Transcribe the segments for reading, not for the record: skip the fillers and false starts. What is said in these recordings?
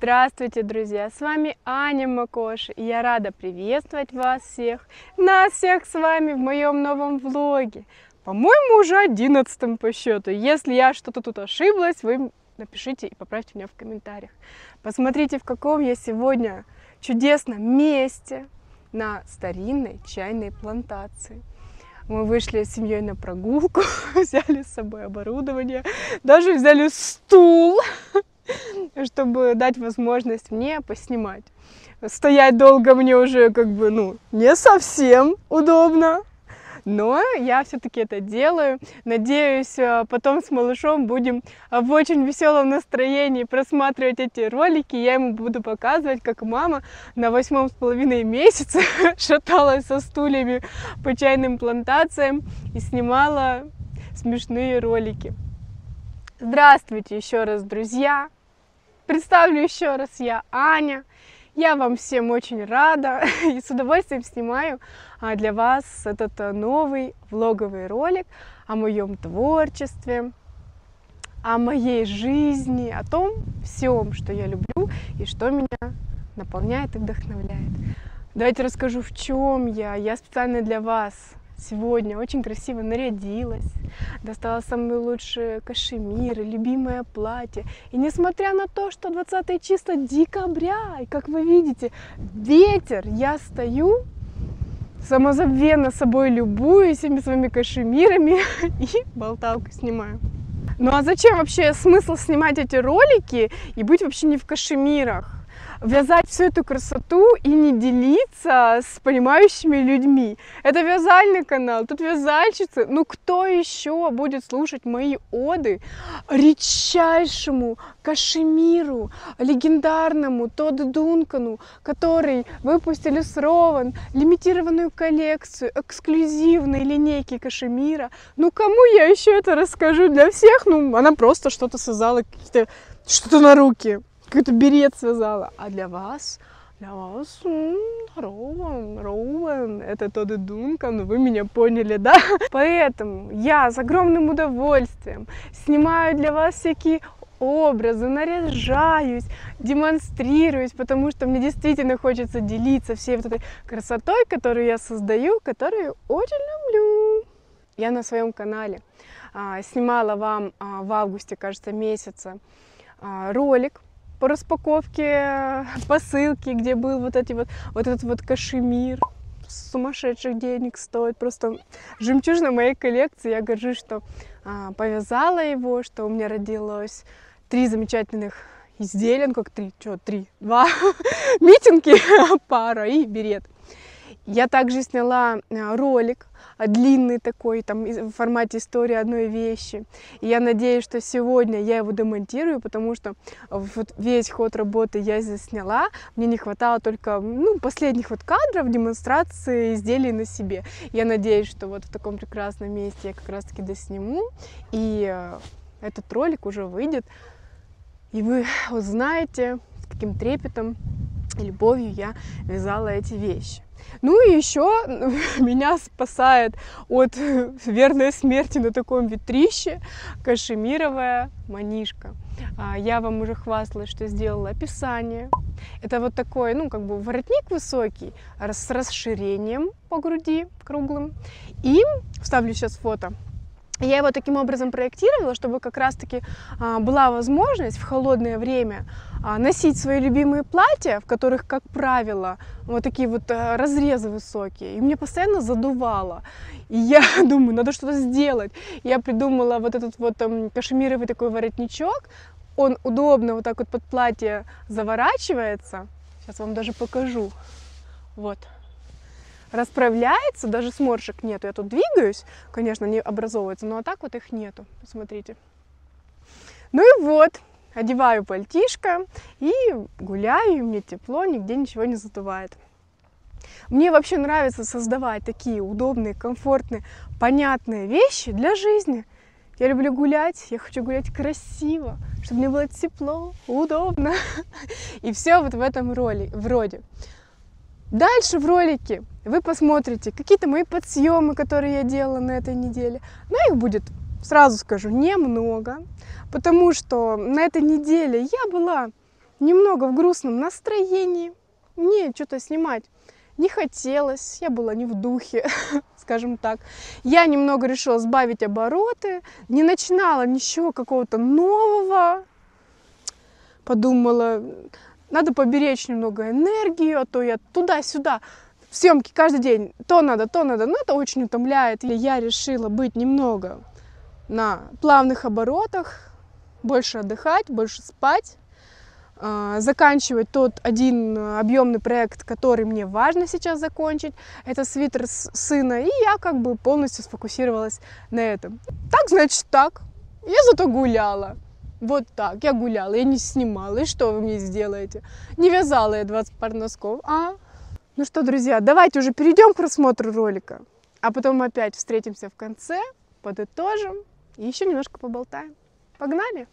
Здравствуйте, друзья! С вами Аня Макош, и я рада приветствовать вас всех, нас всех с вами в моем новом влоге. По-моему, уже 11-м по счету. Если я что-то тут ошиблась, вы напишите и поправьте меня в комментариях. Посмотрите, в каком я сегодня чудесном месте на старинной чайной плантации. Мы вышли с семьей на прогулку, взяли с собой оборудование, даже взяли стул, чтобы дать возможность мне поснимать. Стоять долго мне уже не совсем удобно, но я все-таки это делаю. Надеюсь, потом с малышом будем в очень веселом настроении просматривать эти ролики. Я ему буду показывать, как мама на 8,5 месяце шаталась со стульями по чайным плантациям и снимала смешные ролики. Здравствуйте еще раз, друзья! Представлю еще раз, я Аня. Я вам всем очень рада и с удовольствием снимаю для вас этот новый влоговый ролик о моем творчестве, о моей жизни, о том всем, что я люблю и что меня наполняет и вдохновляет. Давайте расскажу, в чем я. Я специально для вас сегодня очень красиво нарядилась, достала самые лучшие кашемиры, любимое платье. И несмотря на то, что 20 числа декабря, и как вы видите, ветер, я стою, самозабвенно собой любуюсь всеми своими кашемирами и болталку снимаю. Ну а зачем вообще смысл снимать эти ролики и быть вообще не в кашемирах? Вязать всю эту красоту и не делиться с понимающими людьми. Это вязальный канал, тут вязальщицы. Ну кто еще будет слушать мои оды редчайшему кашемиру, легендарному Тодду Дункану, который выпустили с Рован лимитированную коллекцию эксклюзивной линейки кашемира. Ну кому я еще это расскажу? Для всех, она просто что-то связала, что-то на руки. Какой-то берет связала. А для вас Рован, это Тодду Дункан, вы меня поняли, да? Поэтому я с огромным удовольствием снимаю для вас всякие образы, наряжаюсь, демонстрируюсь, потому что мне действительно хочется делиться всей вот этой красотой, которую я создаю, которую очень люблю. Я на своем канале снимала вам в августе, кажется, месяца ролик по распаковке посылки, где был вот этот кашемир. Сумасшедших денег стоит. Просто жемчужина моей коллекции. Я горжусь, что повязала его, что у меня родилось 3 замечательных изделия. Ну как 3? Что 3? 2 митинги, пара и берет. Я также сняла ролик длинный такой, там в формате истории одной вещи. И я надеюсь, что сегодня я его демонтирую, потому что вот весь ход работы я здесь сняла. Мне не хватало только последних кадров демонстрации изделий на себе. Я надеюсь, что вот в таком прекрасном месте я как раз таки досниму. И этот ролик уже выйдет. И вы узнаете, с каким трепетом и любовью я вязала эти вещи. Ну и еще меня спасает от верной смерти на таком ветрище кашемировая манишка. Я вам уже хвасталась, что сделала описание. Это вот такой, воротник высокий с расширением по груди круглым. И вставлю сейчас фото. Я его таким образом проектировала, чтобы как раз-таки была возможность в холодное время носить свои любимые платья, в которых, как правило, вот такие вот разрезы высокие. И мне постоянно задувало. И я думаю, надо что-то сделать. Я придумала вот этот кашемировый такой воротничок. Он удобно вот так вот под платье заворачивается. Сейчас вам даже покажу. Вот. Расправляется, даже сморшек нету. Я тут двигаюсь, конечно, они образовываются, но так вот их нету. Посмотрите. Ну и вот, одеваю пальтишко и гуляю, и мне тепло, нигде ничего не задувает. Мне вообще нравится создавать такие удобные, комфортные, понятные вещи для жизни. Я люблю гулять, я хочу гулять красиво, чтобы мне было тепло, удобно. И все вот в этом вроде. Дальше в ролике вы посмотрите какие-то мои подсъемы, которые я делала на этой неделе. Но их будет, сразу скажу, немного, потому что на этой неделе я была немного в грустном настроении. Мне что-то снимать не хотелось, я была не в духе, скажем так. Я немного решила сбавить обороты, не начинала ничего какого-то нового. Подумала, надо поберечь немного энергию, а то я туда-сюда. Съемки каждый день, то надо, но это очень утомляет. И я решила быть немного на плавных оборотах, больше отдыхать, больше спать, заканчивать тот один объемный проект, который мне важно сейчас закончить. Это свитер сына, и я как бы полностью сфокусировалась на этом. Так, значит, так. Я зато гуляла. Вот так, я гуляла, я не снимала. И что вы мне сделаете? Не вязала я 20 пар носков, а? Ну что, друзья, давайте уже перейдем к просмотру ролика, а потом опять встретимся в конце, подытожим и еще немножко поболтаем. Погнали!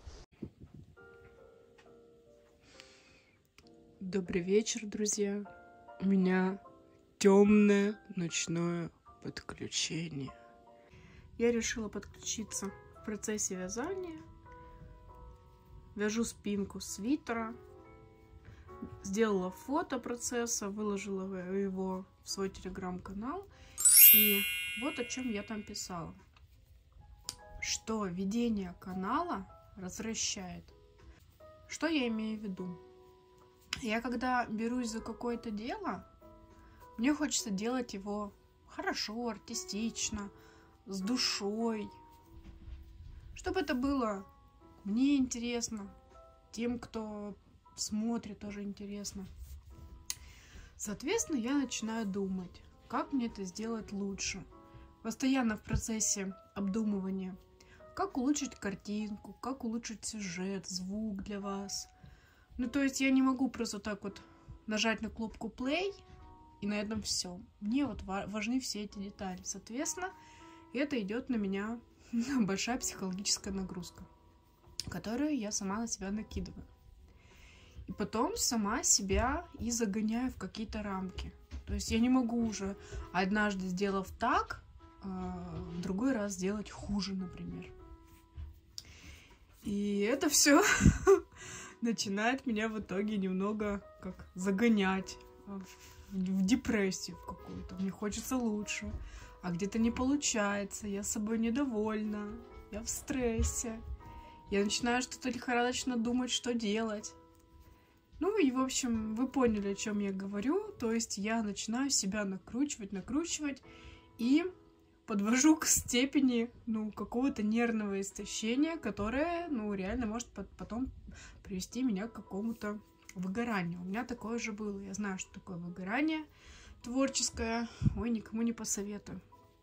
Добрый вечер, друзья. У меня темное ночное подключение. Я решила подключиться в процессе вязания. Вяжу спинку свитера. Сделала фото процесса, выложила его в свой телеграм-канал. И вот о чем я там писала. Что ведение канала развращает. Что я имею в виду? Я когда берусь за какое-то дело, мне хочется делать его хорошо, артистично, с душой. Чтобы это было мне интересно, тем, кто смотрит, тоже интересно. Соответственно, я начинаю думать, как мне это сделать лучше. Постоянно в процессе обдумывания, как улучшить картинку, как улучшить сюжет, звук для вас. Ну, то есть я не могу просто так вот нажать на кнопку play, и на этом все. Мне вот важны все эти детали. Соответственно, это идет на меня большая психологическая нагрузка, которую я сама на себя накидываю. И потом сама себя и загоняю в какие-то рамки. То есть я не могу уже, однажды сделав так, в другой раз сделать хуже, например. И это все начинает меня в итоге немного как загонять в депрессию в какую-то. Мне хочется лучше, а где-то не получается, я собой недовольна, я в стрессе. Я начинаю что-то лихорадочно думать, что делать. Ну и, в общем, вы поняли, о чем я говорю. То есть я начинаю себя накручивать и подвожу к степени, какого-то нервного истощения, которое, реально может потом привести меня к какому-то выгоранию. У меня такое же было. Я знаю, что такое выгорание творческое. Ой, никому не посоветую.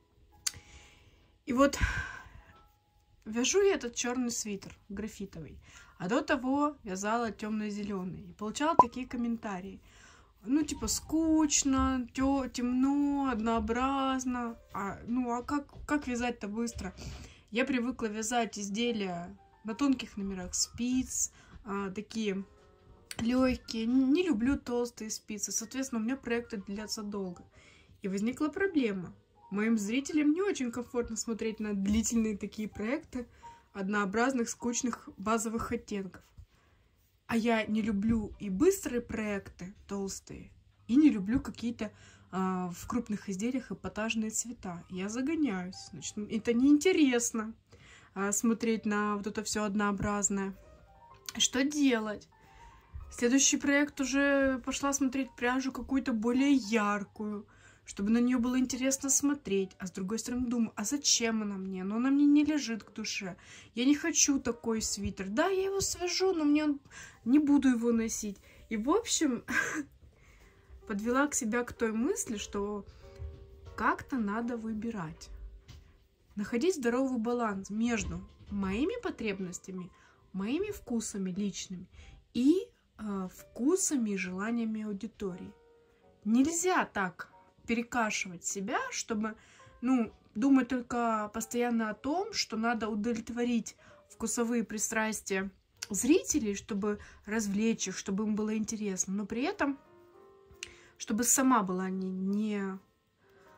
И вот вяжу я этот черный свитер, графитовый. А до того вязала темно-зеленый. И получала такие комментарии. Типа, скучно, темно, однообразно. А как вязать-то быстро? Я привыкла вязать изделия на тонких номерах спиц, такие легкие. Не люблю толстые спицы. Соответственно, у меня проекты длятся долго. И возникла проблема. Моим зрителям не очень комфортно смотреть на длительные такие проекты однообразных, скучных, базовых оттенков. А я не люблю и быстрые проекты, толстые, и не люблю какие-то в крупных изделиях эпатажные цвета. Я загоняюсь. Значит, это неинтересно смотреть на вот это все однообразное. Что делать? Следующий проект уже пошла смотреть пряжу какую-то более яркую, чтобы на нее было интересно смотреть. А с другой стороны думаю, а зачем она мне? Она мне не лежит к душе. Я не хочу такой свитер. Да, я его свяжу, но не буду его носить. И, в общем, подвела к себя к той мысли, что как-то надо выбирать. Находить здоровый баланс между моими потребностями, моими вкусами личными и вкусами и желаниями аудитории. Нельзя так перекашивать себя, чтобы, думать только постоянно о том, что надо удовлетворить вкусовые пристрастия зрителей, чтобы развлечь их, чтобы им было интересно, но при этом, чтобы сама была не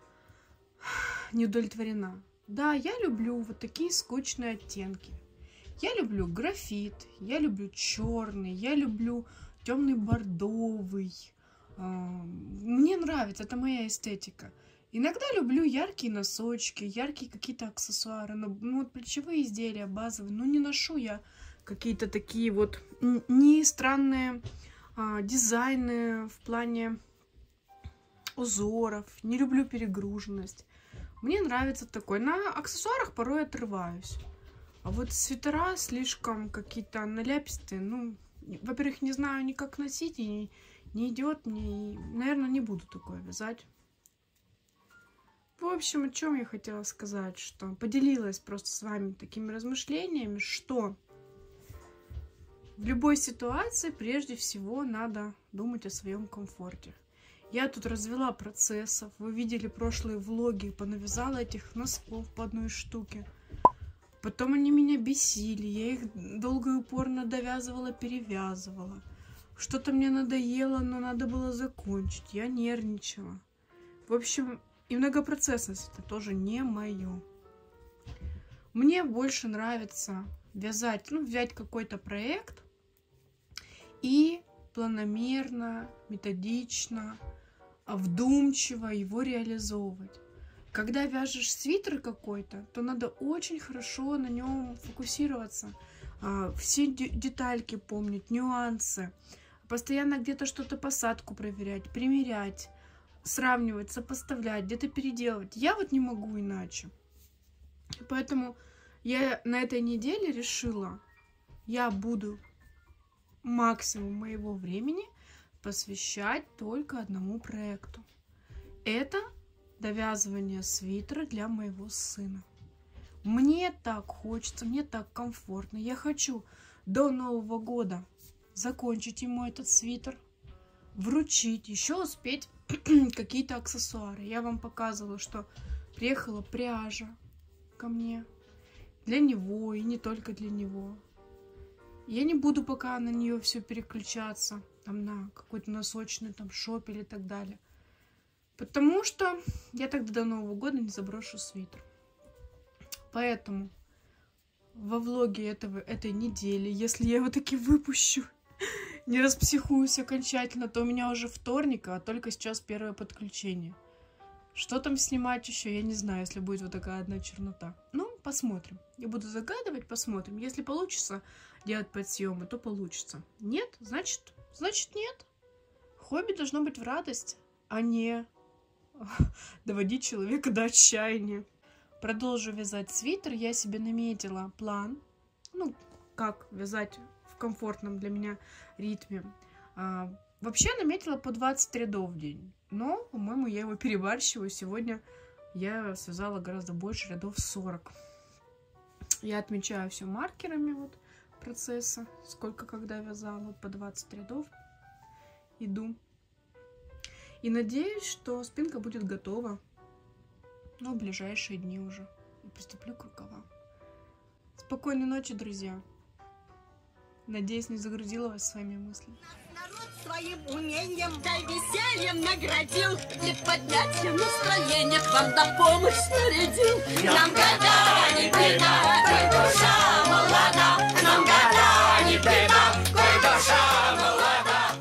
удовлетворена. Да, я люблю вот такие скучные оттенки. Я люблю графит, я люблю черный, я люблю темный бордовый. Мне нравится, это моя эстетика. Иногда люблю яркие носочки, яркие какие-то аксессуары. Но вот плечевые изделия базовые, но не ношу я какие-то такие вот не странные дизайны в плане узоров. Не люблю перегруженность. Мне нравится такой. На аксессуарах порой отрываюсь. А вот свитера слишком какие-то наляпистые. Ну, во-первых, не знаю ни как носить, и не идет мне. Наверное, не буду такое вязать. В общем, о чем я хотела сказать, что поделилась просто с вами такими размышлениями, что в любой ситуации прежде всего надо думать о своем комфорте. Я тут развела процессов, вы видели прошлые влоги, понавязала этих носков по одной штуке. Потом они меня бесили, я их долго и упорно довязывала, перевязывала. Что-то мне надоело, но надо было закончить, я нервничала. В общем, и многопроцессность это тоже не мое. Мне больше нравится вязать, взять какой-то проект и планомерно, методично, вдумчиво его реализовывать. Когда вяжешь свитер какой-то, то надо очень хорошо на нем фокусироваться, все детальки помнить, нюансы, постоянно где-то что-то посадку проверять, примерять, сравнивать, сопоставлять, где-то переделывать. Я вот не могу иначе. Поэтому я на этой неделе решила, я буду максимум моего времени посвящать только одному проекту. Это довязывание свитера для моего сына. Мне так хочется, мне так комфортно. Я хочу до Нового года закончить ему этот свитер, вручить, еще успеть какие-то аксессуары. Я вам показывала, что приехала пряжа ко мне для него и не только для него. Я не буду пока на нее все переключаться, там на какой-то носочный, там шопель и так далее. Потому что я тогда до Нового года не заброшу свитер. Поэтому во влоге этой недели, если я его таки выпущу, не распсихуюсь окончательно, то у меня уже вторник, а только сейчас первое подключение. Что там снимать еще, я не знаю, если будет вот такая одна чернота. Ну, посмотрим. Я буду загадывать, посмотрим. Если получится делать подсъемы, то получится. Нет, значит нет. Хобби должно быть в радость, а не доводить человека до отчаяния. Продолжу вязать свитер. Я себе наметила план, как вязать в комфортном для меня ритме. Вообще наметила по 20 рядов в день. Но, по-моему, я его перебарщиваю. Сегодня я связала гораздо больше, рядов 40. Я отмечаю все маркерами процесса. Сколько когда вязала. По 20 рядов иду. И надеюсь, что спинка будет готова. В ближайшие дни уже. И приступлю к рукавам. Спокойной ночи, друзья. Надеюсь, не загрузила вас своими мыслями. Народ своим умением, да весельем наградил, и поднять всем настроение к вам на помощь снарядил. Нам года не беда, коль душа молода. Нам года не беда, коль душа молода.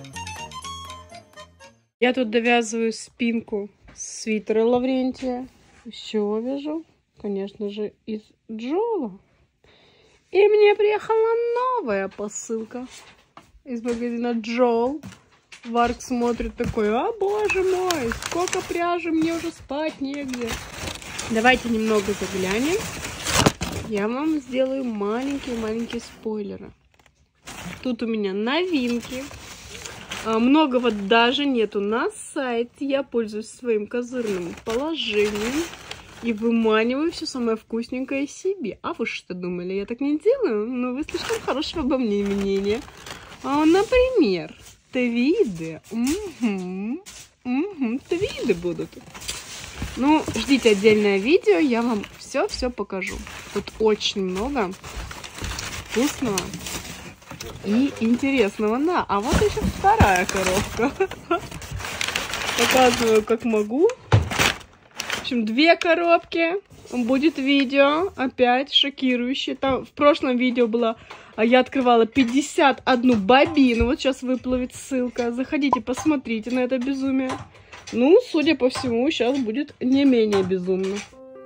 Я тут довязываю спинку свитера Лаврентия. Еще вяжу, конечно же, из Джола. И мне приехала новая посылка из магазина Джол. Варк смотрит такой: а боже мой, сколько пряжи, мне уже спать негде. Давайте немного заглянем. Я вам сделаю маленькие спойлеры. Тут у меня новинки. Многого даже нету на сайте. Я пользуюсь своим козырным положением и выманиваю все самое вкусненькое себе. А вы что думали, я так не делаю? Ну, вы слишком хорошего обо мне мнения. Например, твиды. Твиды будут. Ну, ждите отдельное видео, я вам все покажу. Тут очень много вкусного и интересного. А вот еще вторая коробка. Показываю, как могу. В общем, 2 коробки. будет видео опять шокирующее. Там в прошлом видео было, я открывала 51 бобину. Вот сейчас выплывет ссылка. Заходите, посмотрите на это безумие. Ну, судя по всему, сейчас будет не менее безумно.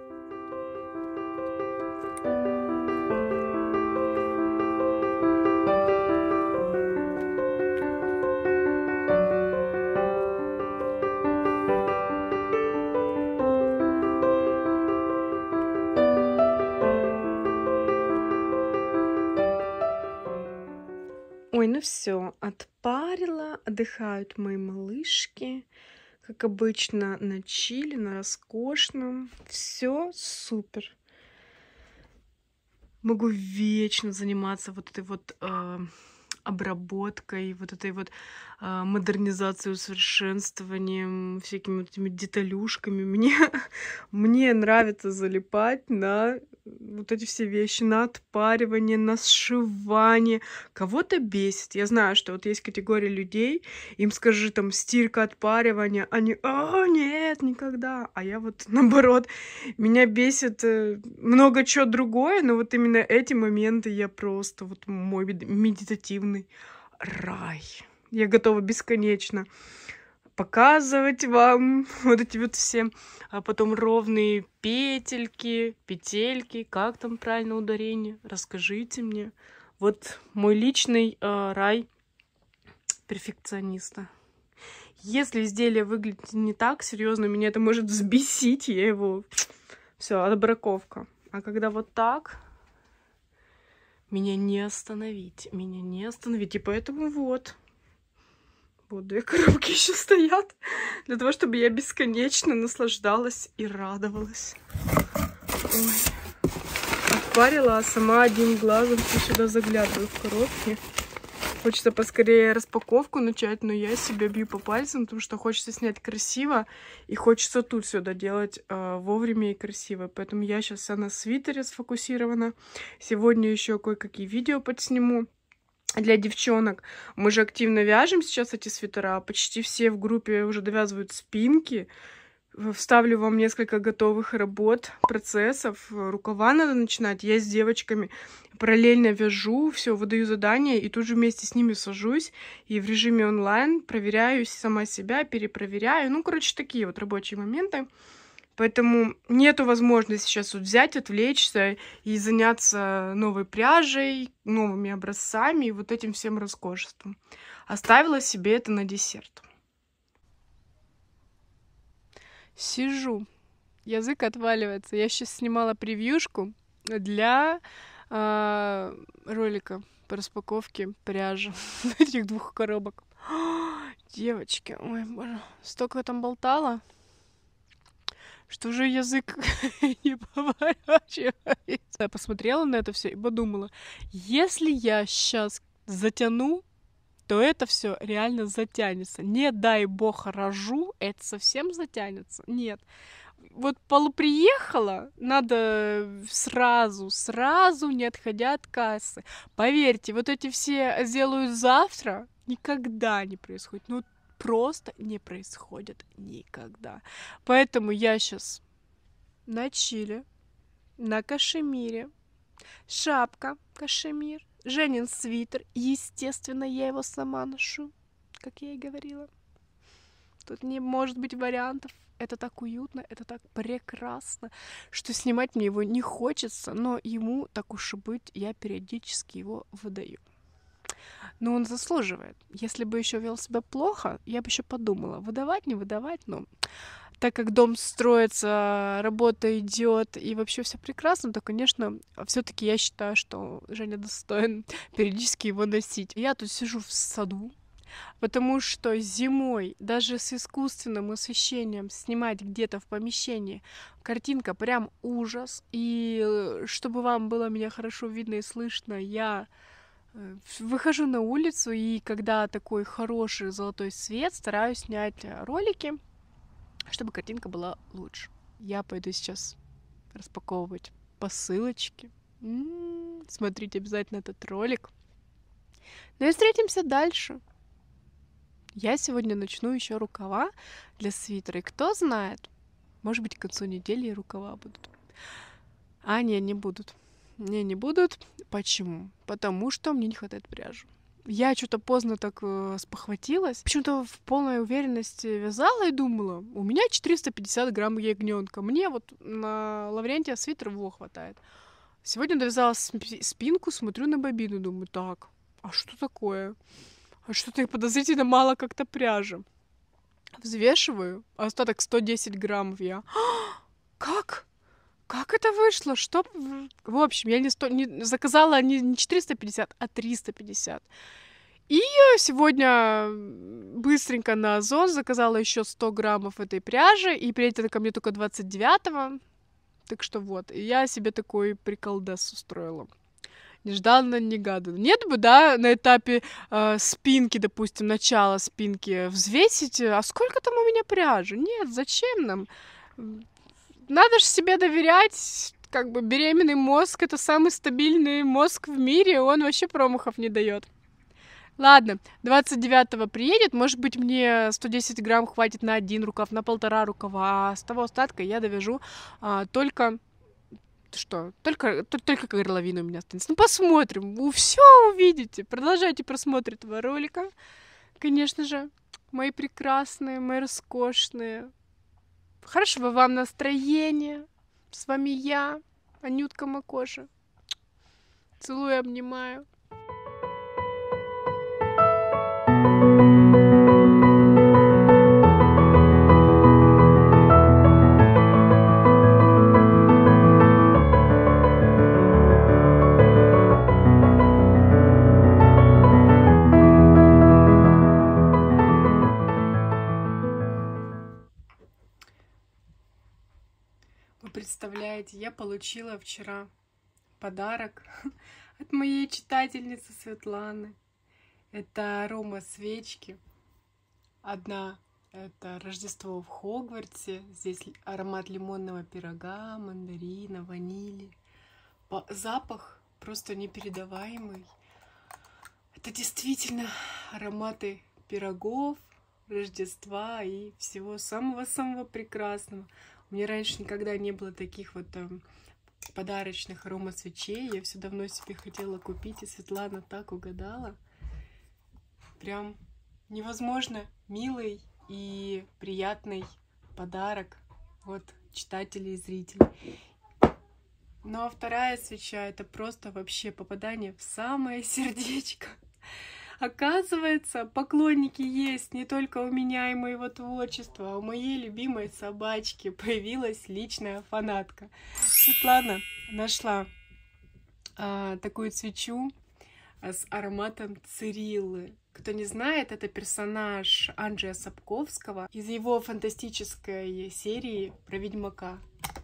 Ой, ну все, отпарила, отдыхают мои малышки, как обычно, на чили, на роскошном. Все супер. Могу вечно заниматься вот этой вот обработкой, вот этой вот модернизацией, усовершенствованием, всякими вот этими деталюшками. Мне нравится залипать на вот эти все вещи, на отпаривание, на сшивание. Кого-то бесит. Я знаю, что вот есть категория людей, им скажи там стирка, отпаривание, они, нет, никогда. А я вот наоборот, меня бесит много чего другое, но вот именно эти моменты я просто, вот мой медитативный рай. Я готова бесконечно показывать вам вот эти вот все, а потом ровные петельки, петельки, как там правильно ударение, расскажите мне. Вот мой личный рай перфекциониста. Если изделие выглядит не так серьезно, меня это может взбесить, я его... Все, отбраковка. А когда вот так, меня не остановить, и поэтому вот 2 коробки еще стоят для того, чтобы я бесконечно наслаждалась и радовалась. Ой. Отпарила, а сама одним глазом сюда заглядываю в коробки. Хочется поскорее распаковку начать, но я себя бью по пальцам, потому что хочется снять красиво, и хочется тут все доделать вовремя и красиво. Поэтому я сейчас вся на свитере сфокусирована. Сегодня еще кое-какие видео подсниму для девчонок. Мы же активно вяжем сейчас эти свитера. Почти все в группе уже довязывают спинки. Вставлю вам несколько готовых работ, процессов. Рукава надо начинать. Я с девочками параллельно вяжу, все, выдаю задания, и тут же вместе с ними сажусь. И в режиме онлайн проверяю сама себя, перепроверяю. Ну, короче, такие вот рабочие моменты. Поэтому нету возможности сейчас вот взять, отвлечься и заняться новой пряжей, новыми образцами и вот этим всем роскошеством. Оставила себе это на десерт. Сижу, язык отваливается. Я сейчас снимала превьюшку для ролика по распаковке пряжи этих 2 коробок. Девочки, ой, боже, столько там болтала, что уже язык не поворачивается. Я посмотрела на это все и подумала, если я сейчас затяну, то это все реально затянется. Не дай бог рожу, это совсем затянется. Нет. Вот приехала, надо сразу, не отходя от кассы. Поверьте, вот эти все сделают завтра, никогда не происходит. Ну, просто не происходит никогда. Поэтому я сейчас на чили, на кашемире, шапка кашемир, Женин свитер. Естественно, я его сама ношу, как я и говорила. Тут не может быть вариантов. Это так уютно, это так прекрасно, что снимать мне его не хочется, но ему, так уж и быть, я периодически его выдаю. Но он заслуживает. Если бы еще вел себя плохо, я бы еще подумала, выдавать, не выдавать, но так как дом строится, работа идет и вообще все прекрасно, то, конечно, все-таки я считаю, что Женя достоин периодически его носить. Я тут сижу в саду, потому что зимой даже с искусственным освещением снимать где-то в помещении картинка прям ужас. И чтобы вам было меня хорошо видно и слышно, я выхожу на улицу, и когда такой хороший золотой свет, стараюсь снять ролики, чтобы картинка была лучше. Я пойду сейчас распаковывать посылочки. Смотрите обязательно этот ролик. Ну и встретимся дальше. Я сегодня начну еще рукава для свитера. И кто знает, может быть, к концу недели и рукава будут. А не будут. Не будут. Почему? Потому что мне не хватает пряжи. Я что-то поздно так спохватилась. Почему-то в полной уверенности вязала и думала, у меня 450 грамм ягненка. Мне вот на Лаврентия свитер его хватает. Сегодня довязала спинку, смотрю на бобину, думаю, так, а что такое? А что-то подозрительно мало как-то пряжи. Взвешиваю, остаток 110 граммов я. Как? Как это вышло? Что? В общем, я не заказала не 450, а 350. И сегодня быстренько на Озон заказала еще 100 граммов этой пряжи, и приедет она ко мне только 29-го. Так что вот, и я себе такой приколдес устроила. Нежданно-негаданно. Нет бы, да, на этапе спинки, допустим, начала спинки взвесить, а сколько там у меня пряжи? Нет, зачем нам? Надо же себе доверять. Как бы беременный мозг — это самый стабильный мозг в мире, он вообще промахов не дает. Ладно, 29-го приедет, может быть, мне 110 грамм хватит на 1 рукав, на 1,5 рукава, а с того остатка я довяжу только горловина у меня останется. Ну, посмотрим, вы все увидите. Продолжайте просмотр этого ролика. Конечно же, мои прекрасные, мои роскошные. Хорошего вам настроения. С вами я, Анютка Макоша. Целую, обнимаю. Вы представляете, я получила вчера подарок от моей читательницы Светланы. Это арома-свечки. Одна — это Рождество в Хогвартсе. Здесь аромат лимонного пирога, мандарина, ванили. Запах просто непередаваемый. Это действительно ароматы пирогов, Рождества и всего самого-самого прекрасного. У меня раньше никогда не было таких вот подарочных аромасвечей. Я все давно себе хотела купить, и Светлана так угадала. Прям невозможно милый и приятный подарок от читателей и зрителей. Ну а вторая свеча — это просто вообще попадание в самое сердечко. Оказывается, поклонники есть не только у меня и моего творчества, а у моей любимой собачки появилась личная фанатка. Светлана нашла такую свечу с ароматом Цириллы. Кто не знает, это персонаж Анджея Сапковского из его фантастической серии про Ведьмака.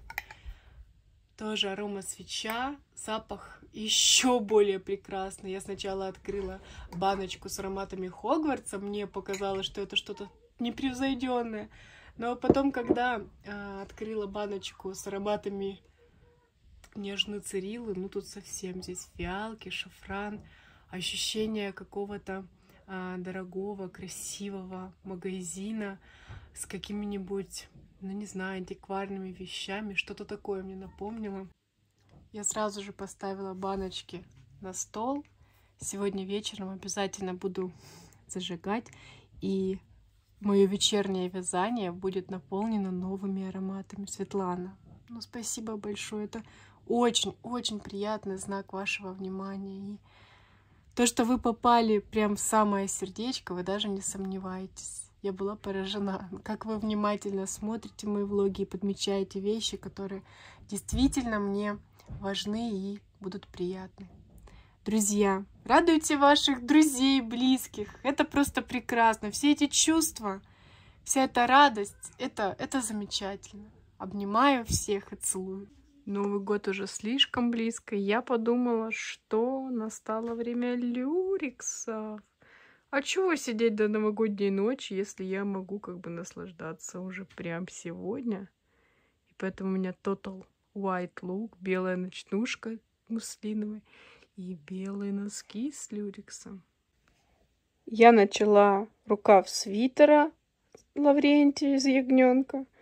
Тоже арома-свеча, запах еще более прекрасный. Я сначала открыла баночку с ароматами Хогвартса, мне показалось, что это что-то непревзойденное. Но потом, когда открыла баночку с ароматами нежной Цириллы, ну тут совсем здесь фиалки, шафран, ощущение какого-то дорогого, красивого магазина с какими-нибудь, ну не знаю, антикварными вещами. Что-то такое мне напомнило. Я сразу же поставила баночки на стол. Сегодня вечером обязательно буду зажигать. И мое вечернее вязание будет наполнено новыми ароматами. Светлана, ну спасибо большое. Это очень-очень приятный знак вашего внимания. И то, что вы попали прям в самое сердечко, вы даже не сомневаетесь. Я была поражена, как вы внимательно смотрите мои влоги и подмечаете вещи, которые действительно мне важны и будут приятны. Друзья, радуйте ваших друзей, близких. Это просто прекрасно. Все эти чувства, вся эта радость, это замечательно. Обнимаю всех и целую. Новый год уже слишком близко. Я подумала, что настало время люрексов. А чего сидеть до новогодней ночи, если я могу как бы наслаждаться уже прям сегодня? И поэтому у меня Total White Look, белая ночнушка муслиновая и белые носки с люрексом. Я начала рукав свитера Лаврентия из ягненка.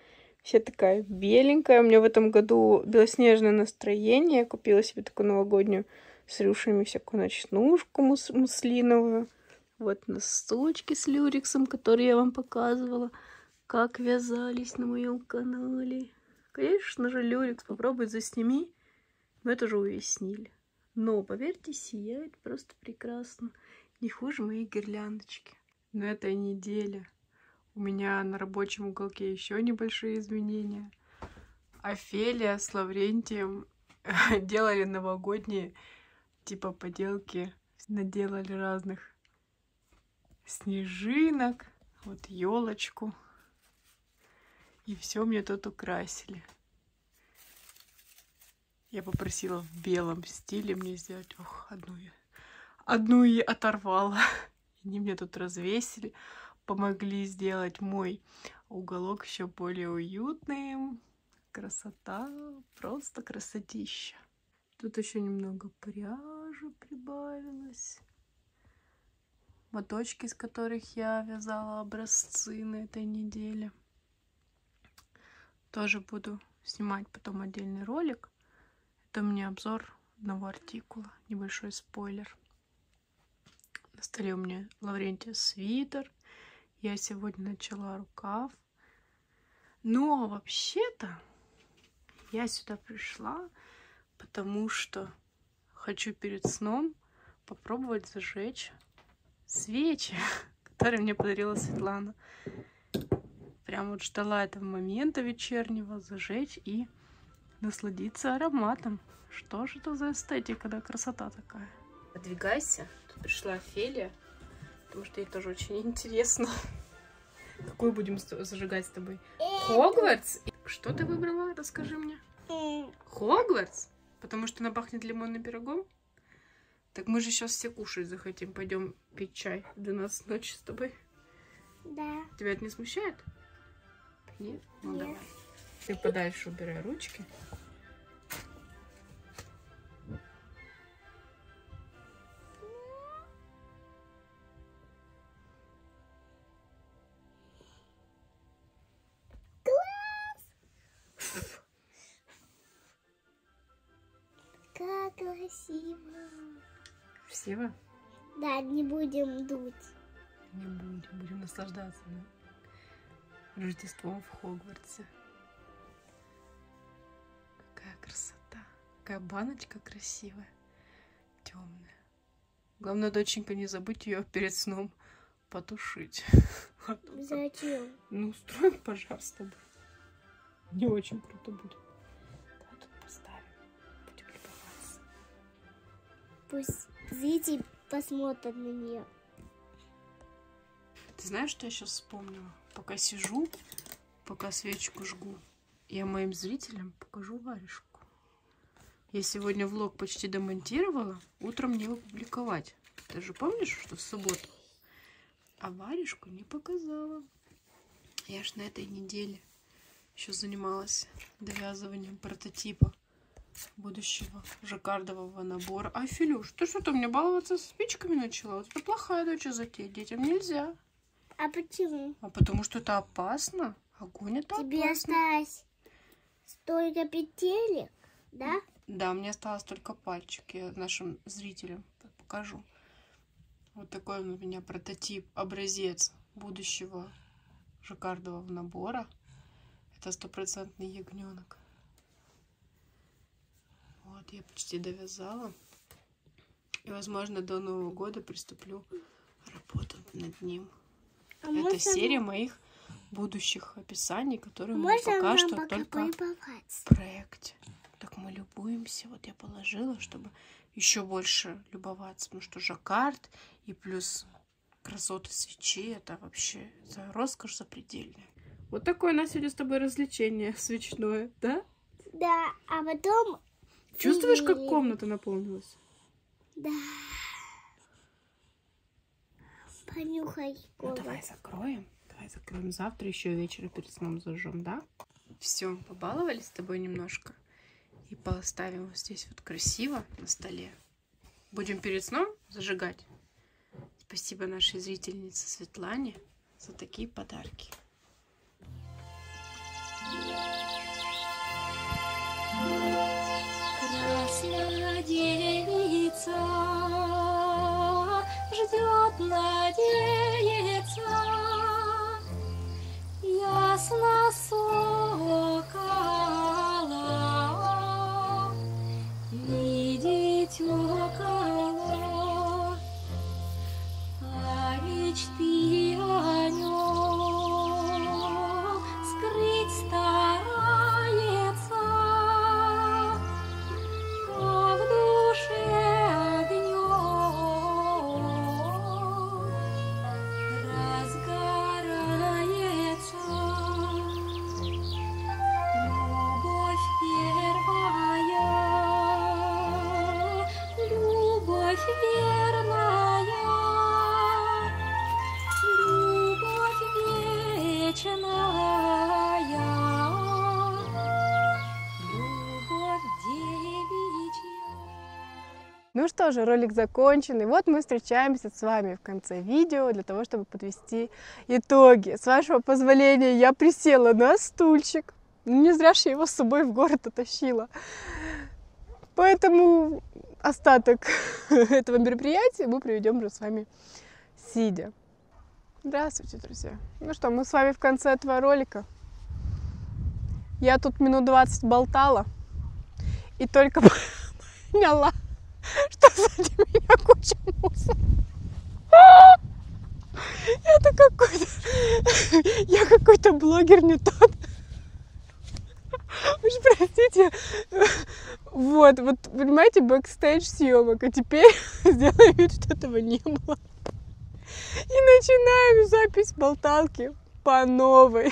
Вся такая беленькая. У меня в этом году белоснежное настроение. Я купила себе такую новогоднюю с рюшами всякую ночнушку муслиновую. Вот носочки с люрексом, которые я вам показывала, как вязались на моем канале. Конечно же, люрекс попробуй засними. Мы это уже уяснили. Но, поверьте, сияет просто прекрасно. Не хуже моей гирляндочки. На этой неделе у меня на рабочем уголке еще небольшие изменения. Офелия с Лаврентием делали новогодние типа поделки. Наделали разных снежинок, вот елочку. И все мне тут украсили. Я попросила в белом стиле мне сделать. Ох, одну и оторвала. Они мне тут развесили. Помогли сделать мой уголок еще более уютным. Красота, просто красотища. Тут еще немного пряжи прибавилось. Моточки, из которых я вязала образцы на этой неделе. Тоже буду снимать потом отдельный ролик. Это у меня обзор одного артикула, небольшой спойлер. На столе у меня Лаврентия свитер. Я сегодня начала рукав. Но вообще-то я сюда пришла, потому что хочу перед сном попробовать зажечь свечи, которые мне подарила Светлана. Прям вот ждала этого момента вечернего зажечь и насладиться ароматом. Что же это за эстетика, да, красота такая. Подвигайся. Тут пришла Офелия, потому что ей тоже очень интересно. Какую будем зажигать с тобой? Хогвартс? Что ты выбрала? Расскажи мне. Хогвартс? Потому что она пахнет лимонным пирогом? Так мы же сейчас все кушать захотим. Пойдем пить чай в 12 ночи с тобой. Да. Тебя это не смущает? Нет? Ну Нет. давай. Ты подальше убирай ручки. Как красиво. Красиво? Да, не будем дуть. Не будем. Будем наслаждаться, да? Рождеством в Хогвартсе. Какая красота. Какая баночка красивая. Темная. Главное, доченька, не забудь ее перед сном потушить. Зачем? Ну, устроим пожар с тобой. Не очень круто будет. Давай тут поставим. Будем любоваться. Пусть зрители посмотрят на нее. Ты знаешь, что я сейчас вспомнила? Пока сижу, пока свечку жгу, я моим зрителям покажу варежку. Я сегодня влог почти домонтировала, утром не опубликовать. Ты же помнишь, что в субботу? А варежку не показала. Я ж на этой неделе еще занималась довязыванием прототипа будущего жаккардового набора. А, Филюш, ты что-то мне баловаться спичками начала? Вот это плохая дочь затея. Детям нельзя. А почему? А потому что это опасно. Огонь это Тебе опасно. осталось столько петелек, да? Да, мне осталось только пальчик. Я нашим зрителям покажу. Вот такой у меня прототип, образец будущего жаккардового набора. Это 100% ягненок. Вот, я почти довязала. И, возможно, до Нового года приступлю работать над ним. Это серия моих будущих описаний, которые у меня пока что только в проекте. Так мы любуемся. Вот я положила, чтобы еще больше любоваться. Потому что жаккард и плюс красоты свечи, это вообще роскошь запредельная. Вот такое у нас сегодня с тобой развлечение свечное, да? Да, а потом... Чувствуешь, как комната наполнилась? Да. Понюхай. Ну, давай закроем. Давай закроем. Завтра еще вечером перед сном зажжем, да? Все, побаловались с тобой немножко. И поставим вот здесь вот красиво на столе. Будем перед сном зажигать. Спасибо нашей зрительнице Светлане за такие подарки. Ясная девица ждет, надеется, ясно сокола видеть около, а мечты о нем скрыть старается, а в душе огнем разгорается. Любовь первая, любовь верная, любовь вечная, любовь девичья. Ну что же, ролик закончен, и вот мы встречаемся с вами в конце видео для того, чтобы подвести итоги. С вашего позволения я присела на стульчик, не зря же я его с собой в город оттащила. Поэтому остаток этого мероприятия мы проведем уже с вами сидя. Здравствуйте, друзья. Ну что, мы с вами в конце этого ролика. Я тут минут 20 болтала и только поняла, что сзади меня куча мусора. Это какой-то... Я какой-то блогер не тот. Уж простите. Вот, понимаете, бэкстейдж съемок. А теперь сделаем вид, что этого не было. И начинаем запись болталки по новой.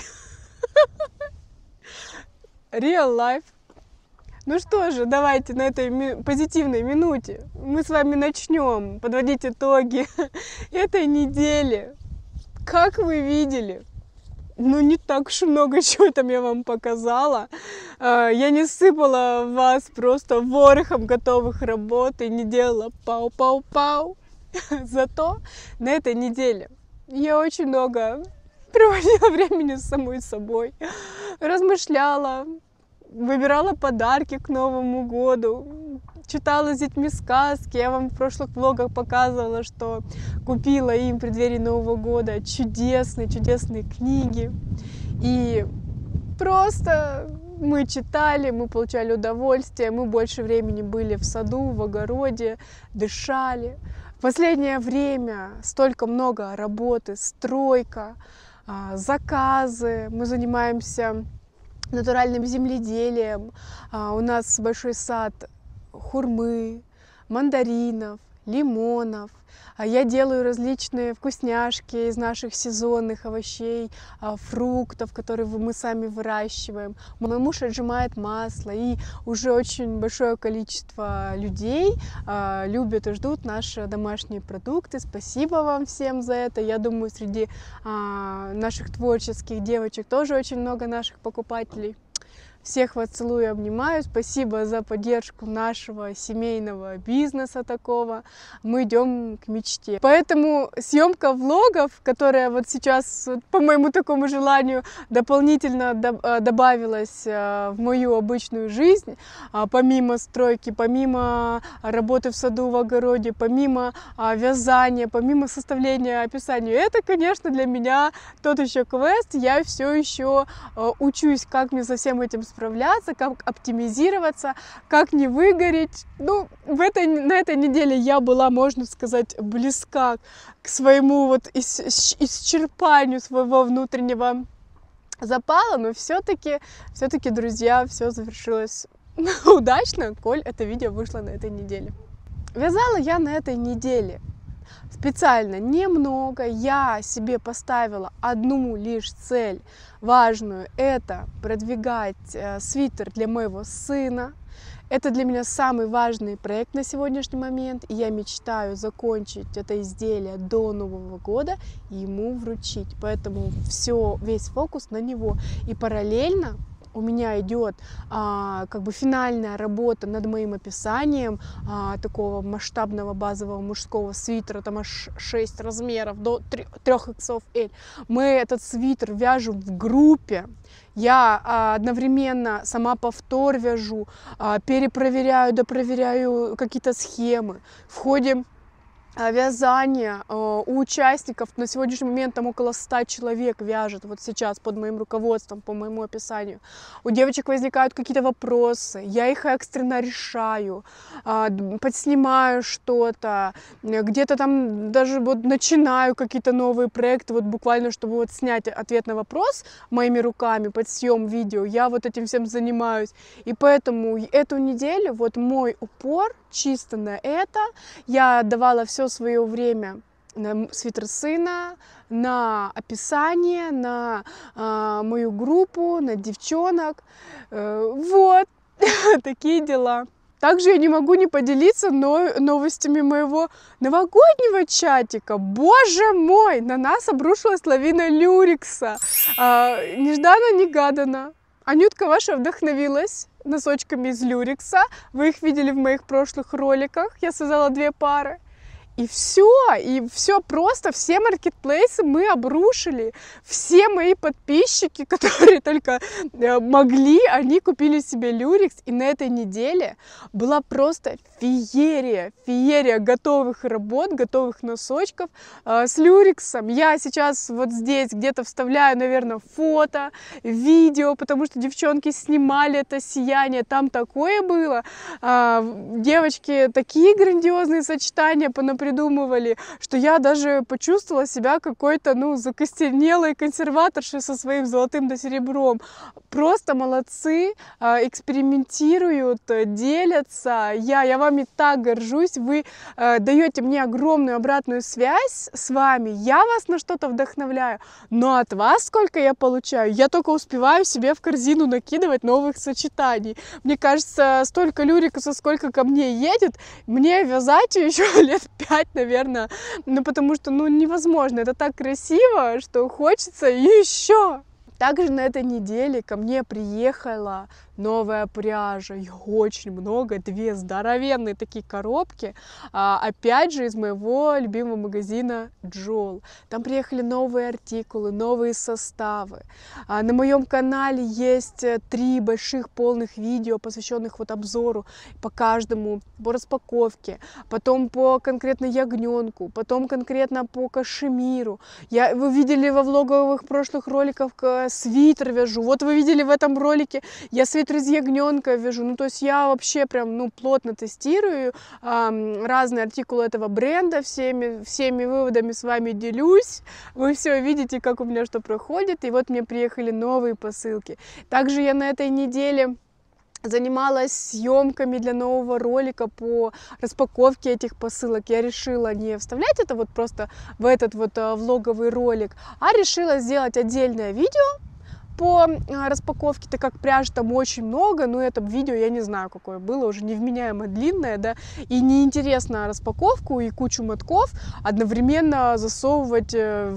Real life. Ну что же, давайте на этой позитивной минуте мы с вами начнем подводить итоги этой недели. Как вы видели, ну не так уж много чего там я вам показала. Я не сыпала вас просто ворохом готовых работ и не делала пау-пау-пау. Зато на этой неделе я очень много проводила времени с самой собой, размышляла, выбирала подарки к Новому году, читала с детьми сказки. Я вам в прошлых влогах показывала, что купила им в преддверии Нового года чудесные книги. И просто мы читали, мы получали удовольствие, мы больше времени были в саду, в огороде, дышали. В последнее время столько много работы, стройка, заказы. Мы занимаемся натуральным земледелием. У нас большой сад хурмы, мандаринов, лимонов. Я делаю различные вкусняшки из наших сезонных овощей, фруктов, которые мы сами выращиваем. Мой муж отжимает масло, и уже очень большое количество людей любят и ждут наши домашние продукты. Спасибо вам всем за это. Я думаю, среди наших творческих девочек тоже очень много наших покупателей. Всех вас целую и обнимаю. Спасибо за поддержку нашего семейного бизнеса такого. Мы идем к мечте. Поэтому съемка влогов, которая вот сейчас, по моему такому желанию, дополнительно добавилась в мою обычную жизнь, помимо стройки, помимо работы в саду, в огороде, помимо вязания, помимо составления описания, это, конечно, для меня тот еще квест. Я все еще учусь, как мне со всем этим справляться, как оптимизироваться, как не выгореть. Ну, на этой неделе я была, можно сказать, близка к своему вот исчерпанию своего внутреннего запала, но все-таки, друзья, все завершилось удачно, коль это видео вышло на этой неделе. Вязала я на этой неделе специально немного. Я себе поставила одну лишь цель важную. Это продвигать свитер для моего сына. Это для меня самый важный проект на сегодняшний момент. И я мечтаю закончить это изделие до Нового года и ему вручить. Поэтому весь фокус на него. И параллельно у меня идет как бы финальная работа над моим описанием такого масштабного базового мужского свитера, там аж 6 размеров, до 3 XL. Мы этот свитер вяжем в группе. Я одновременно сама повтор вяжу, перепроверяю, допроверяю какие-то схемы. В ходе вязания у участников на сегодняшний момент там около 100 человек вяжет вот сейчас под моим руководством, по моему описанию. У девочек возникают какие-то вопросы, я их экстренно решаю, подснимаю что-то, где-то там даже вот начинаю какие-то новые проекты, вот буквально, чтобы вот снять ответ на вопрос моими руками под съем видео, я вот этим всем занимаюсь. И поэтому эту неделю вот мой упор чисто на это. Я давала все свое время на свитер сына, на описание, на мою группу, на девчонок. Вот, такие дела. Также я не могу не поделиться новостями моего новогоднего чатика. Боже мой, на нас обрушилась лавина люрикса. Нежданно-негаданно. Анютка ваша вдохновилась носочками из люрикса. Вы их видели в моих прошлых роликах. Я связала 2 пары. И все просто, все маркетплейсы мы обрушили. Все мои подписчики, которые только могли, они купили себе люрикс. И на этой неделе была просто феерия готовых работ, готовых носочков с люриксом. Я сейчас вот здесь где-то вставляю, наверное, фото, видео, потому что девчонки снимали это сияние. Там такое было. Девочки такие грандиозные сочетания придумывали, что я даже почувствовала себя какой-то, закостенелой консерваторшей со своим золотым да серебром. Просто молодцы, экспериментируют, делятся. Я вами так горжусь. Вы даете мне огромную обратную связь с вами. Я вас на что-то вдохновляю. Но от вас сколько я получаю? Я только успеваю себе в корзину накидывать новых сочетаний. Мне кажется, столько люрикса, сколько ко мне едет, мне вязать еще лет 5, наверное, потому что, невозможно, это так красиво, что хочется еще. Также на этой неделе ко мне приехала новая пряжа, их очень много, 2 здоровенные такие коробки, опять же из моего любимого магазина Джол. Там приехали новые артикулы, новые составы. На моем канале есть 3 больших полных видео, посвященных вот обзору по каждому, по распаковке, потом по конкретно ягненку, потом конкретно по кашемиру. Вы видели во влоговых прошлых роликах свитер вяжу, вот вы видели в этом ролике, я свитер из ягненка вяжу, то есть я вообще прям, плотно тестирую разные артикулы этого бренда, всеми выводами с вами делюсь, вы все видите, как у меня что проходит, и вот мне приехали новые посылки. Также я на этой неделе занималась съемками для нового ролика по распаковке этих посылок. Я решила не вставлять это вот просто в этот вот влоговый ролик, а решила сделать отдельное видео по распаковке, так как пряжи там очень много, но это видео я не знаю, какое было, уже невменяемо длинное, да, и неинтересно распаковку и кучу мотков одновременно засовывать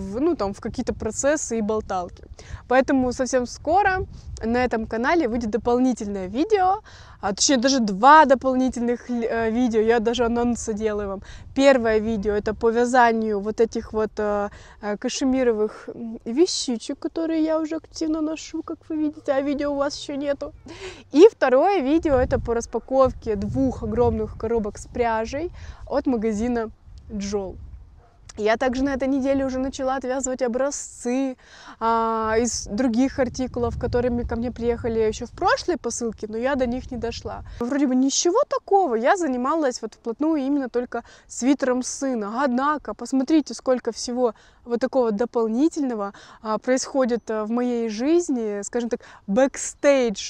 в какие-то процессы и болталки. Поэтому совсем скоро на этом канале выйдет дополнительное видео, точнее даже 2 дополнительных видео, я даже анонсы делаю вам. Первое видео это по вязанию вот этих вот кашемировых вещичек, которые я уже активно ношу, как вы видите, а видео у вас еще нету. И второе видео это по распаковке 2 огромных коробок с пряжей от магазина Джол. Я также на этой неделе уже начала отвязывать образцы из других артикулов, которыми ко мне приехали еще в прошлой посылке, но я до них не дошла. Вроде бы ничего такого, я занималась вот вплотную именно только свитером сына. Однако, посмотрите, сколько всего вот такого дополнительного происходит в моей жизни, скажем так, бэкстейдж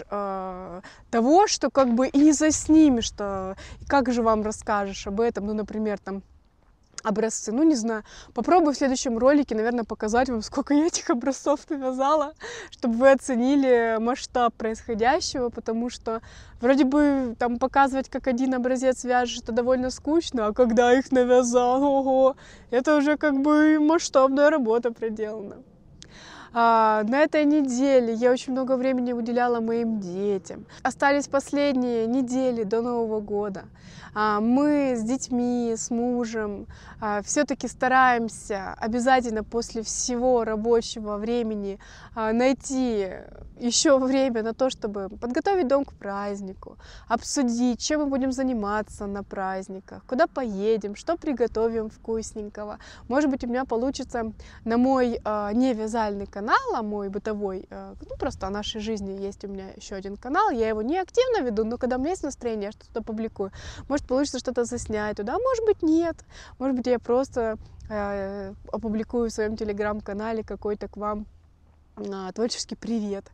того, что как бы и не заснимешь, что как же вам расскажешь об этом, например, там, образцы, не знаю, попробую в следующем ролике, наверное, показать вам, сколько я этих образцов навязала, чтобы вы оценили масштаб происходящего, потому что вроде бы там показывать, как один образец вяжешь, это довольно скучно, а когда их навязал, ого, это уже как бы масштабная работа проделана. На этой неделе я очень много времени уделяла моим детям. Остались последние недели до Нового года. Мы с детьми, с мужем все-таки стараемся обязательно после всего рабочего времени найти еще время на то, чтобы подготовить дом к празднику, обсудить, чем мы будем заниматься на праздниках, куда поедем, что приготовим вкусненького. Может быть, у меня получится на мой не вязальный канал, а мой бытовой, ну просто о нашей жизни есть у меня еще один канал, я его не активно веду, но когда у меня есть настроение, я что-то публикую. Может, получится что-то заснять туда, может быть, нет. Может быть, я просто опубликую в своем телеграм-канале какой-то к вам творческий привет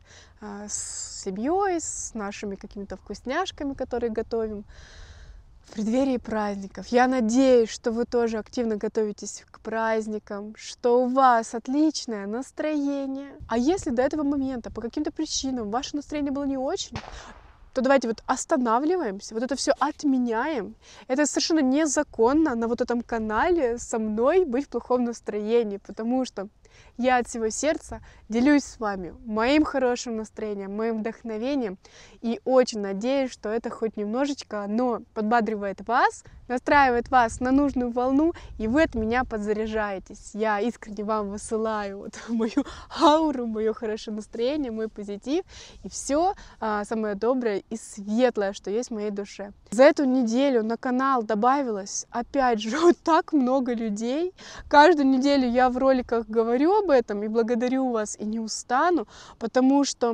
с семьей, с нашими какими-то вкусняшками, которые готовим в преддверии праздников. Я надеюсь, что вы тоже активно готовитесь к праздникам, что у вас отличное настроение. А если до этого момента по каким-то причинам ваше настроение было не очень, то давайте вот останавливаемся, вот это все отменяем. Это совершенно незаконно на вот этом канале со мной быть в плохом настроении, потому что я от всего сердца делюсь с вами моим хорошим настроением, моим вдохновением и очень надеюсь, что это хоть немножечко, но подбадривает вас, настраивает вас на нужную волну, и вы от меня подзаряжаетесь. Я искренне вам высылаю вот мою ауру, мое хорошее настроение, мой позитив и все самое доброе и светлое, что есть в моей душе. За эту неделю на канал добавилось, опять же, вот так много людей. Каждую неделю я в роликах говорю об этом и благодарю вас, и не устану, потому что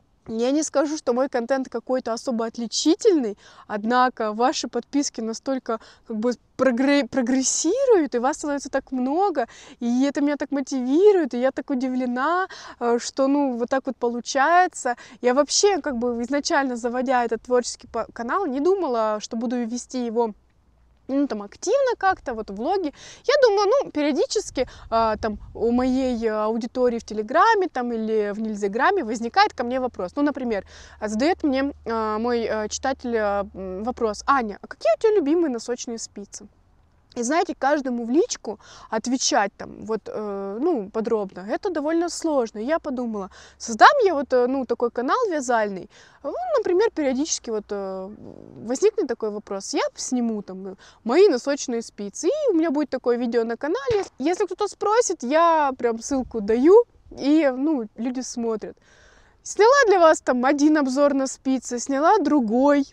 я не скажу, что мой контент какой-то особо отличительный, однако ваши подписки настолько как бы прогрессируют, и вас становится так много, и это меня так мотивирует, и я так удивлена, что ну вот так вот получается. Я вообще как бы изначально, заводя этот творческий канал, не думала, что буду вести его ну, там, активно как-то, вот влоги. Я думаю, ну, периодически там у моей аудитории в Телеграме там, или в Нельзяграме возникает ко мне вопрос. Ну, например, задает мне мой читатель вопрос: Аня, а какие у тебя любимые носочные спицы? И знаете, каждому в личку отвечать там вот, ну, подробно, это довольно сложно. И я подумала, создам я вот, ну, такой канал вязальный, ну, например, периодически вот возникнет такой вопрос, я сниму там мои носочные спицы, и у меня будет такое видео на канале. Если кто-то спросит, я прям ссылку даю, и, ну, люди смотрят. Сняла для вас там один обзор на спицы, сняла другой.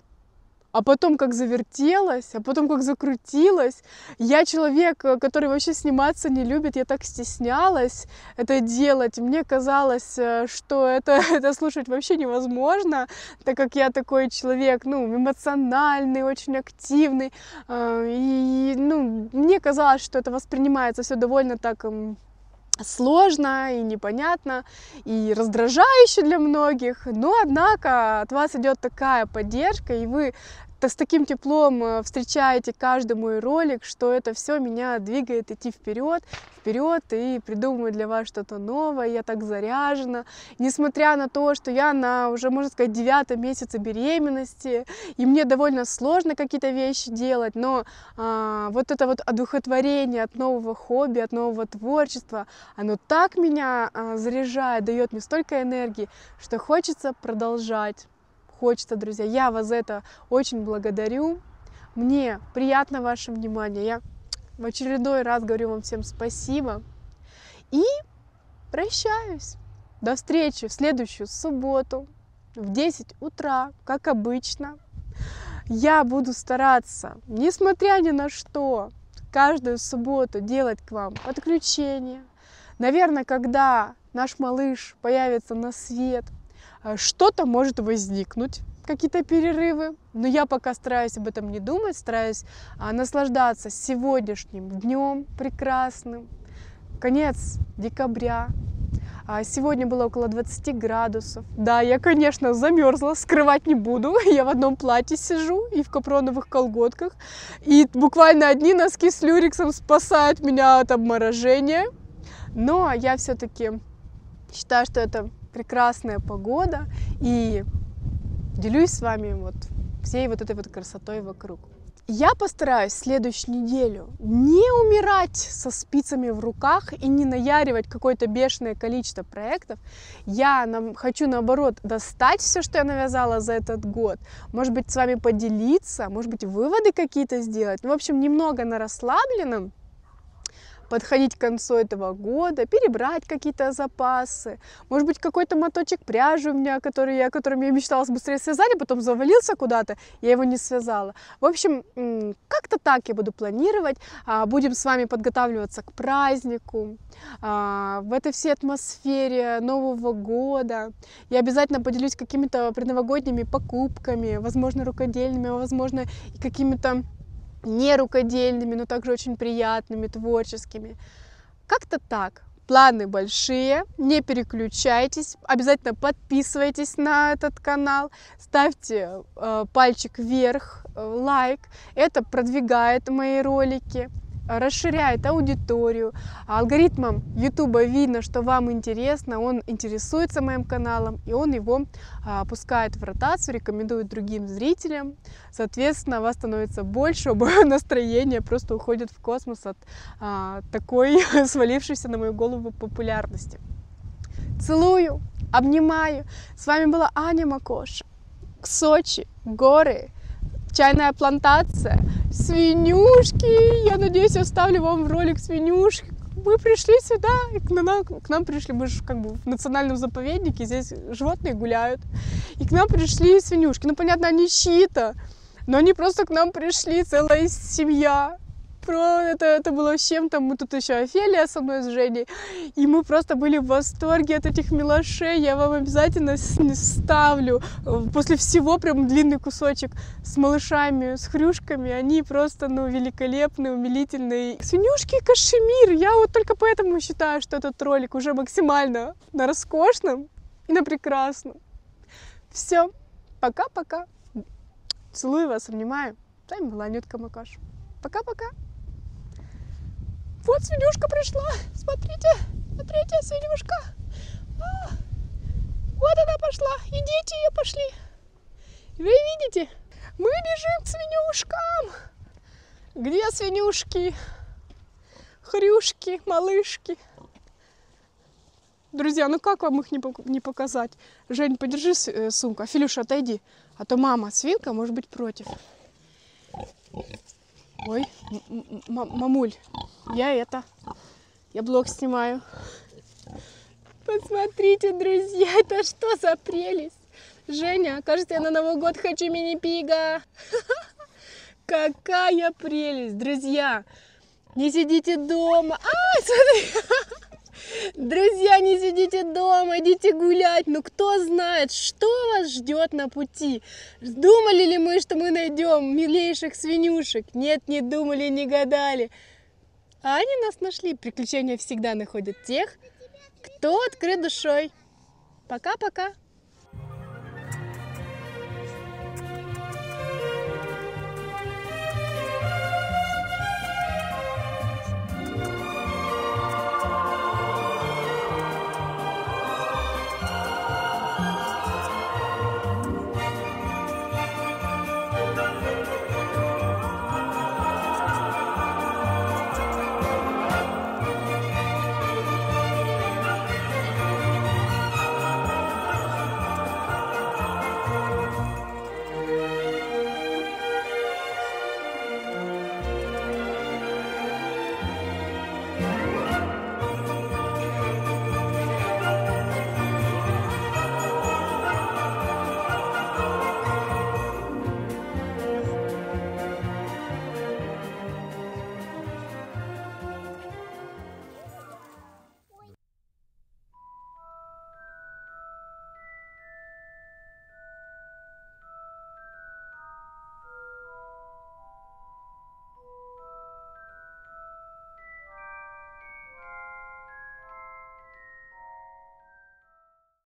А потом как завертелась, а потом как закрутилась. Я человек, который вообще сниматься не любит, я так стеснялась это делать. Мне казалось, что это слушать вообще невозможно, так как я такой человек, ну, эмоциональный, очень активный. И, ну, мне казалось, что это воспринимается все довольно так сложно и непонятно, и раздражающе для многих, но, однако, от вас идет такая поддержка, и вы с таким теплом встречаете каждый мой ролик, что это все меня двигает идти вперед и придумывать для вас что-то новое. Я так заряжена, несмотря на то, что я на уже, можно сказать, 9-м месяце беременности, и мне довольно сложно какие-то вещи делать, но вот это вот одухотворение от нового хобби, от нового творчества, оно так меня заряжает, дает мне столько энергии, что хочется продолжать. Хочется, друзья. Я вас за это очень благодарю. Мне приятно ваше внимание. Я в очередной раз говорю вам всем спасибо. И прощаюсь. До встречи в следующую субботу в 10 утра, как обычно. Я буду стараться, несмотря ни на что, каждую субботу делать к вам подключение. Наверное, когда наш малыш появится на свет, что-то может возникнуть, какие-то перерывы, но я пока стараюсь об этом не думать, стараюсь наслаждаться сегодняшним днем прекрасным. Конец декабря. Сегодня было около 20 градусов. Да, я, конечно, замерзла, скрывать не буду. Я в одном платье сижу и в капроновых колготках. И буквально одни носки с люрексом спасают меня от обморожения. Но я все-таки считаю, что это прекрасная погода, и делюсь с вами вот всей вот этой вот красотой вокруг. Я постараюсь следующую неделю не умирать со спицами в руках и не наяривать какое-то бешеное количество проектов. Я хочу, наоборот, достать все, что я навязала за этот год. Может быть, с вами поделиться, может быть, выводы какие-то сделать. Ну, в общем, немного на расслабленном подходить к концу этого года, перебрать какие-то запасы. Может быть, какой-то моточек пряжи у меня, которым я мечтала быстрее связать, а потом завалился куда-то, я его не связала. В общем, как-то так я буду планировать. Будем с вами подготавливаться к празднику, в этой всей атмосфере Нового года. Я обязательно поделюсь какими-то предновогодними покупками, возможно, рукодельными, возможно, и какими-то не рукодельными, но также очень приятными, творческими. Как-то так. Планы большие, не переключайтесь, обязательно подписывайтесь на этот канал, ставьте пальчик вверх, лайк, это продвигает мои ролики, расширяет аудиторию. Алгоритмом YouTube видно, что вам интересно, он интересуется моим каналом, и он его пускает в ротацию, рекомендует другим зрителям. Соответственно, у вас становится больше, настроение просто уходит в космос от такой свалившейся на мою голову популярности. Целую, обнимаю. С вами была Аня Макош. Сочи, горы, чайная плантация, свинюшки. Я надеюсь, я вставлю вам в ролик свинюшки. Мы пришли сюда, и к нам пришли, мы же как бы в национальном заповеднике, здесь животные гуляют. И к нам пришли свинюшки. Ну, понятно, они чьи-то, но они просто к нам пришли, целая семья. Это было с чем-то. Мы тут еще Офелия со мной с Женей. И мы просто были в восторге от этих милашей. Я вам обязательно вставлю после всего прям длинный кусочек с малышами, с хрюшками. Они просто, великолепные, умилительные. Свинюшки кашемир. Я вот только поэтому считаю, что этот ролик уже максимально на роскошном и на прекрасном. Все. Пока-пока. Целую вас, обнимаю. С вами была Анютка Макош. Пока-пока. Вот свинюшка пришла. Смотрите, свинюшка. Вот она пошла. И дети ее пошли. Вы видите? Мы бежим к свинюшкам. Где свинюшки? Хрюшки, малышки. Друзья, как вам их не показать? Жень, подержи сумку. Филюша, отойди. А то мама, свинка, может быть против. Ой, мамуль, я блог снимаю. Посмотрите, друзья, это что за прелесть? Женя, кажется, я на Новый год хочу мини-пига. Какая прелесть, друзья. Не сидите дома. Смотри. Друзья, не сидите дома, идите гулять. Кто знает, что вас ждет на пути. Думали ли мы, что мы найдем милейших свинюшек? Нет, не думали, не гадали. А они нас нашли. Приключения всегда находят тех, кто открыт душой. Пока-пока.